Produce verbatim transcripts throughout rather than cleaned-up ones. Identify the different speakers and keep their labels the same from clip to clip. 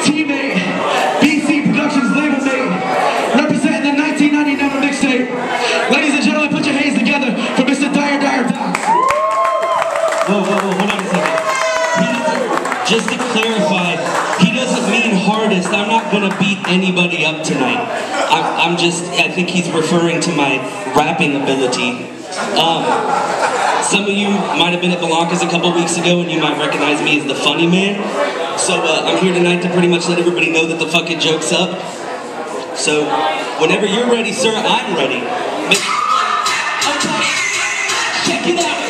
Speaker 1: teammate, B C Productions label mate, representing the nineteen ninety-nine mixtape. Ladies and gentlemen, put your hands together for Mister Dire Dire Docs.
Speaker 2: Whoa, whoa, whoa, hold on a second. He, just to clarify, he doesn't mean hardest. I'm not gonna beat anybody up tonight. I'm, I'm just, I think he's referring to my rapping ability. Um, some of you might have been at Belanca's a couple weeks ago and you might recognize me as the funny man. So uh, I'm here tonight to pretty much let everybody know that the fucking joke's up. So whenever you're ready, sir, I'm ready. Make okay. Check it out.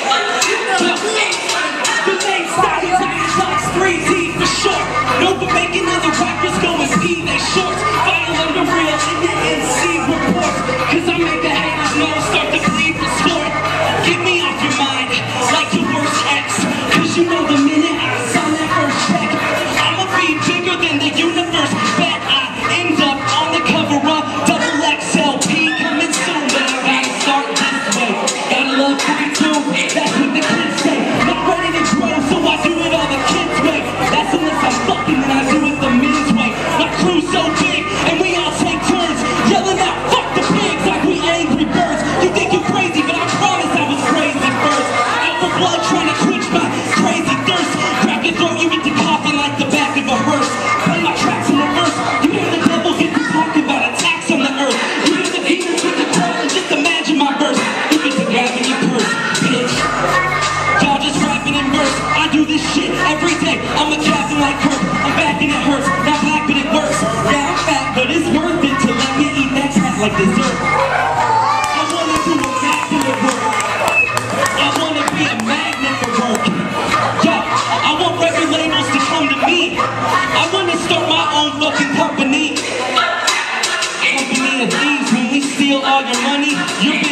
Speaker 2: The name Style Docs three D for short. No for making other rappers go and pee they shorts. File under real in your N C report. Cause I make the haters know start to bleed for sport. Get me off your mind like your worst ex. Cause you know the minute I sign that first check, I'ma be bigger than the universe. Bet I end up on the cover of double X L P coming soon. But I gotta start this way. Gotta love free too. That's what the kids say. Not ready to grow, so I do it all the kids' way. That's unless I'm fucking and I do it the men's way. My crew's so big and we all take turns yelling out fuck the pigs like we angry birds. You think you're crazy, but I promise I was crazy first. Out for blood trying to quench my crazy thirst. Grab your throat, you get to coughing like the back of a hearse. Play my tracks in reverse. You hear the devil get to talking about attacks on the earth. You hear the demons get to crawling, just imagine my verse. You get to grabbing your purse, bitch. Y'all just rapping in verse. I do this shit every day. I'm a captain like Kirk. I'm back and it hurts. Not black but it works. Yeah, I'm fat, but it's worth it to let me eat that cat like dessert. I wanna do immaculate work. I wanna be a magnet for work. Yo, I want record labels to come to me. I wanna start my own fucking company. Company of thieves. When we steal all your money, you're